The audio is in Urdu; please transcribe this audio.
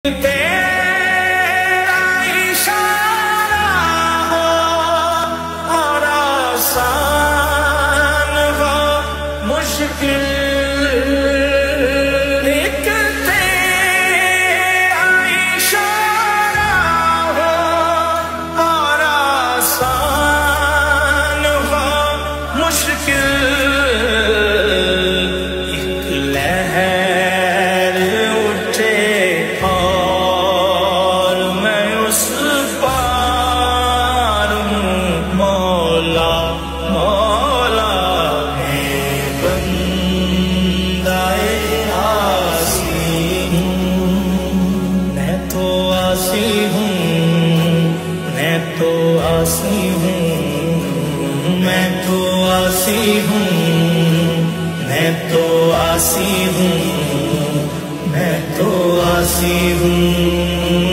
تیرا اشارہ ہو اور آسان ہو مشکل، ایک تیرا اشارہ ہو اور آسان ہو مشکل، ایک لہر اٹھے اور میں اس پار ہوں، مولا مولا ہے بندہ عاصی ہوں، میں تو عاصی ہوں، میں تو عاصی ہوں، میں تو عاصی ہوں، میں تو عاصی ہوں، میں تو عاصی ہوں۔